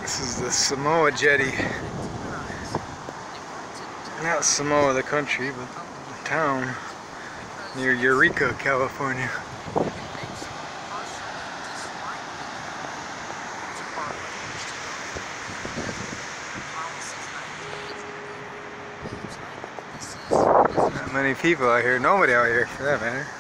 This is the Samoa jetty. Not Samoa the country, but the town near Eureka, California. Not many people out here, nobody out here for that matter.